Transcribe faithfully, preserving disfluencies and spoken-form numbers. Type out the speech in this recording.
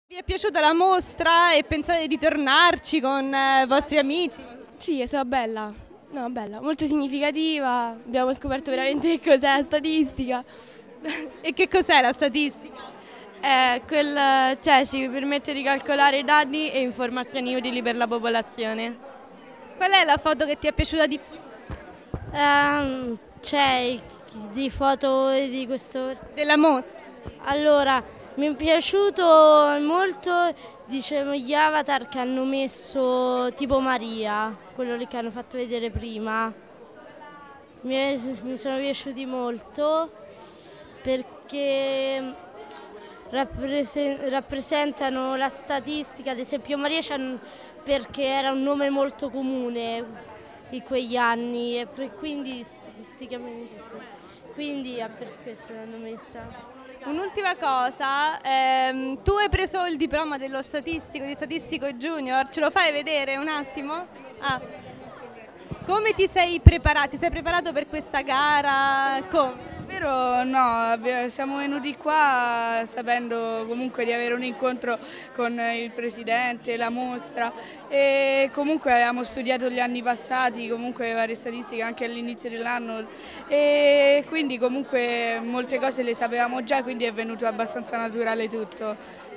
Vi è piaciuta la mostra e pensate di tornarci con eh, i vostri amici? Sì, è stata bella, no, bella, molto significativa, abbiamo scoperto veramente che cos'è la statistica. E che cos'è la statistica? È quel, cioè ci permette di calcolare i danni e informazioni utili per la popolazione. Qual è la foto che ti è piaciuta di più Ehm, c'è di foto di questo. della mostra? Allora, mi è piaciuto molto, diciamo, gli avatar che hanno messo tipo Maria, quello lì che hanno fatto vedere prima. Mi, è- mi sono piaciuti molto perché rapprese- rappresentano la statistica, ad esempio Maria c'han- perché era un nome molto comune in quegli anni e per- quindi statisticamente quindi è per questo l'hanno messa. Un'ultima cosa, ehm, tu hai preso il diploma dello statistico, di statistico junior, ce lo fai vedere un attimo? Ah. Come ti sei preparato? Ti sei preparato per questa gara? Come? Vero, no, abbi- siamo venuti qua sapendo comunque di avere un incontro con il presidente, la mostra e comunque abbiamo studiato gli anni passati, comunque varie statistiche anche all'inizio dell'anno e quindi comunque molte cose le sapevamo già, quindi è venuto abbastanza naturale tutto.